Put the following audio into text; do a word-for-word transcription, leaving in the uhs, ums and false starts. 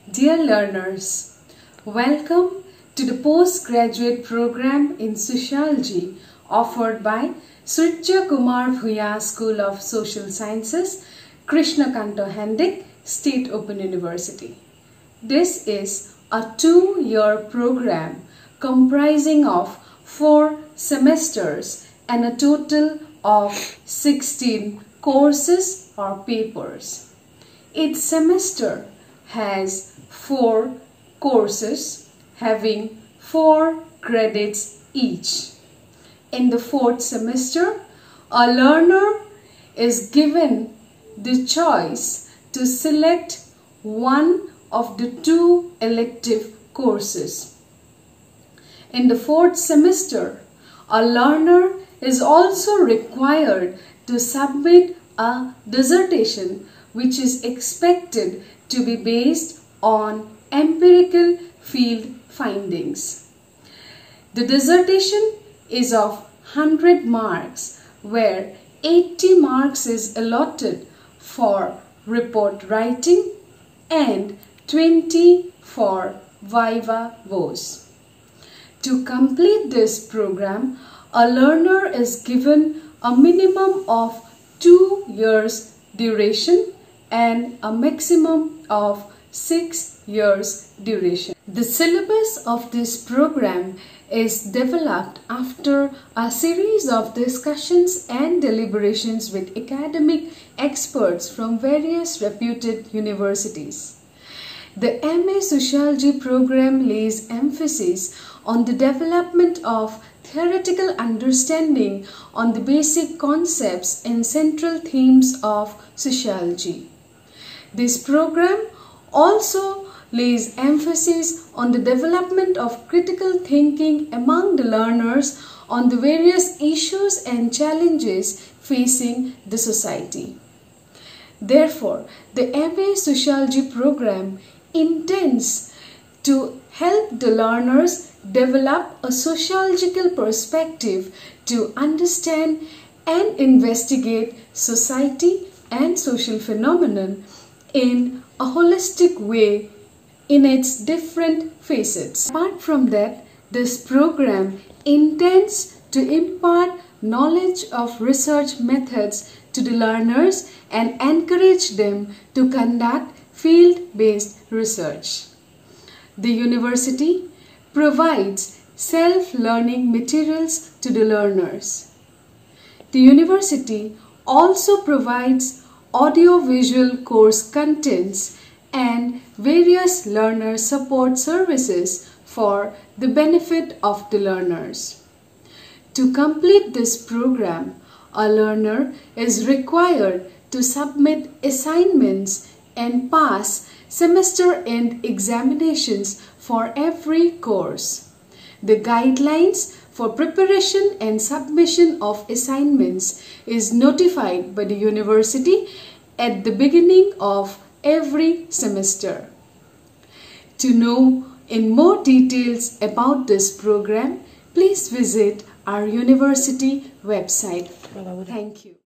Dear learners, welcome to the postgraduate program in Sociology offered by Surya Kumar Bhuya School of Social Sciences, Krishnakanta Hendik, State Open University. This is a two-year program comprising of four semesters and a total of sixteen courses or papers. Each semester has four courses having four credits each. In the fourth semester, a learner is given the choice to select one of the two elective courses. In the fourth semester, a learner is also required to submit a dissertation which is expected to be based on empirical field findings. The dissertation is of one hundred marks, where eighty marks is allotted for report writing and twenty for viva voce. To complete this program, a learner is given a minimum of two years duration and a maximum of six years duration. The syllabus of this program is developed after a series of discussions and deliberations with academic experts from various reputed universities. The M A Sociology program lays emphasis on the development of theoretical understanding on the basic concepts and central themes of sociology. This program also lays emphasis on the development of critical thinking among the learners on the various issues and challenges facing the society. Therefore, the M A Sociology program intends to help the learners develop a sociological perspective to understand and investigate society and social phenomenon in a holistic way in its different facets. Apart from that, this program intends to impart knowledge of research methods to the learners and encourage them to conduct field-based research. The university provides self-learning materials to the learners. The university also provides audio-visual course contents and various learner support services for the benefit of the learners. To complete this program, a learner is required to submit assignments and pass semester-end examinations for every course. The guidelines for preparation and submission of assignments is notified by the university at the beginning of every semester. To know in more details about this program, please visit our university website. Thank you.